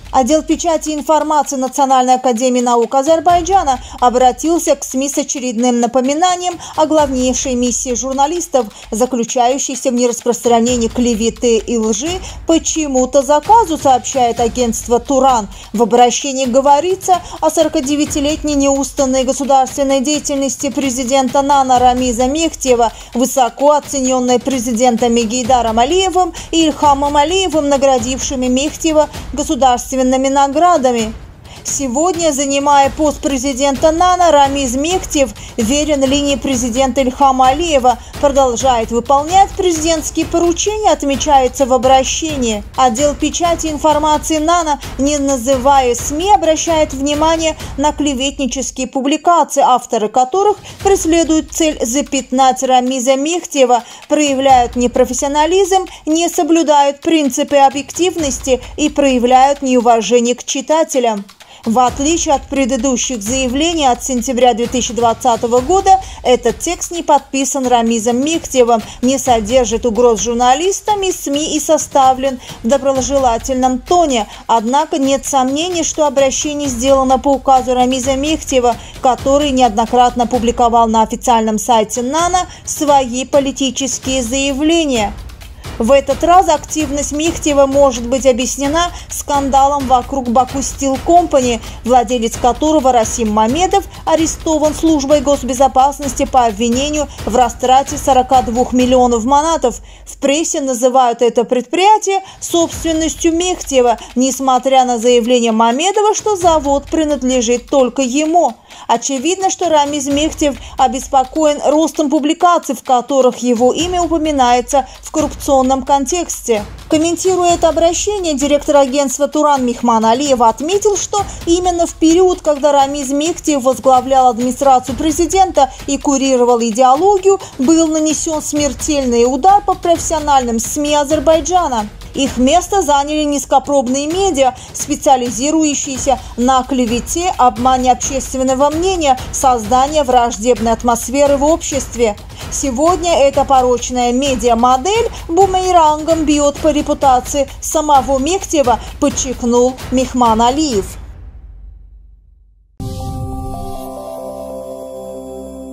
Отдел печати и информации Национальной академии наук Азербайджана обратился к СМИ с очередным напоминанием о главнейшей миссии журналистов, заключающейся в нераспространении клеветы и лжи по чему-то заказу, сообщает агентство «Туран». В обращении говорится о 49-летней неустанной государственной деятельности президента НАНа Рамиза Мехтиева, высоко оцененной президентами Гейдаром Алиевым и Ильхамом Алиевым, наградившими Мехтиева государственными наградами. Сегодня, занимая пост президента НАНа, Рамиз Мехтиев верен линии президента Ильхама Алиева, продолжает выполнять президентские поручения, отмечается в обращении. Отдел печати и информации НАНа, не называя СМИ, обращает внимание на клеветнические публикации, авторы которых преследуют цель запятнать Рамиза Мехтиева, проявляют непрофессионализм, не соблюдают принципы объективности и проявляют неуважение к читателям. В отличие от предыдущих заявлений от сентября 2020 года, этот текст не подписан Рамизом Мехтиевым, не содержит угроз журналистам и СМИ и составлен в доброжелательном тоне. Однако нет сомнений, что обращение сделано по указу Рамиза Мехтиева, который неоднократно публиковал на официальном сайте НАНа свои политические заявления. В этот раз активность Мехтиева может быть объяснена скандалом вокруг Baku Steel Company, владелец которого Расим Мамедов арестован службой госбезопасности по обвинению в растрате 42 миллионов манатов. В прессе называют это предприятие собственностью Мехтиева, несмотря на заявление Мамедова, что завод принадлежит только ему. Очевидно, что Рамиз Мехтиев обеспокоен ростом публикаций, в которых его имя упоминается в коррупционном контексте. Комментируя это обращение, директор агентства «Туран» Мехман Алиев отметил, что именно в период, когда Рамиз Мехтиев возглавлял администрацию президента и курировал идеологию, был нанесен смертельный удар по профессиональным СМИ Азербайджана. Их место заняли низкопробные медиа, специализирующиеся на клевете, обмане общественного мнения, создании враждебной атмосферы в обществе. Сегодня эта порочная медиа-модель бумерангом бьет по репутации самого Мехтиева, подчеркнул Мехман Алиев.